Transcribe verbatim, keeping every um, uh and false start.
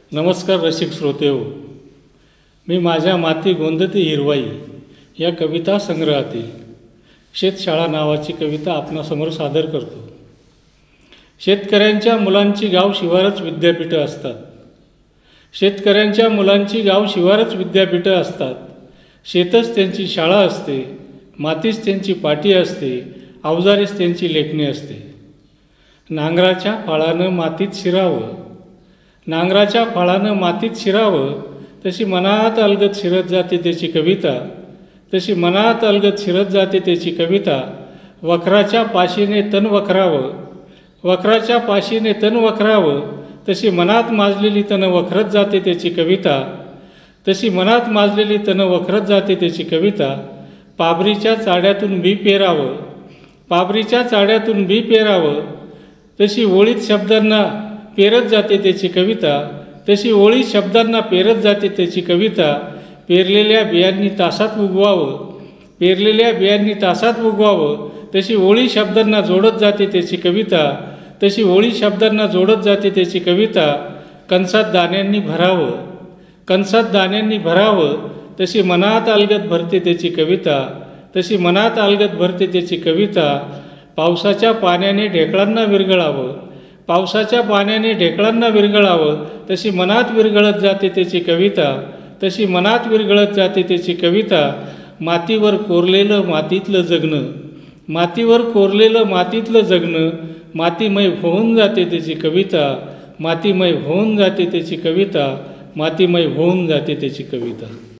नमस्कार रसिक श्रोतेहो, मी माझ्या माती गोंदती हिरवाई या कविता संग्रहातील शेतशाळा नावाची कविता आपणासमोर सादर करतो. शेतकऱ्यांच्या मुलांची गाव शिवारच विद्यापीठं असतात. शेतकऱ्यांच्या मुलांची गाव शिवारच विद्यापीठं असतात. शेतच त्यांची शाळा असते, मातीच त्यांची पाटी असते, अवजारीच त्यांची लेखणी असते. नांगराच्या फाळानं मातीत शिरावं, नांगराच्या फाळानं मातीत शिरावं, तशी मनात अलगद शिरत जाते त्याची कविता, तशी मनात अलगद शिरत जाते त्याची कविता. वखराच्या पाशीने तन वखरावं, वखराच्या पाशीने तन वखरावं, तशी मनात माजलेली तन वखरत जाते त्याची कविता, तशी मनात माजलेली तन वखरत जाते त्याची कविता. पाबरीच्या चाड्यातून बी पेरावं, पाबरीच्या चाड्यातून बी पेरावं, तशी ओळीत शब्दांना पेरत जाते त्याची कविता, तशी ओळीत शब्दांना पेरत जाते त्याची कविता. पेरलेल्या बियांनी तासात उगवावं, पेरलेल्या बियांनी तासात उगवावं, तशी ओळी शब्दांना जोडत जाते त्याची कविता, तशी ओळी शब्दांना जोडत जाते त्याची कविता. कंसात दाण्यांनी भरावं, कंसात दाण्यांनी भरावं, तशी मनात अलगद भरते त्याची कविता, तशी मनात अलगद भरते त्याची कविता. पावसाच्या पाण्याने ढेकळांना विरघळावं, पावसाच्या पाण्याने ढेकळांना विरघळावं, तशी मनात विरघळत जाते त्याची कविता, तशी मनात विरघळत जाते त्याची कविता. मातीवर कोरलेलं मातीतलं जगणं, मातीवर कोरलेलं मातीतलं जगणं, मातीमय होऊन जाते त्याची कविता, मातीमय होऊन जाते त्याची कविता, मातीमय होऊन जाते त्याची कविता.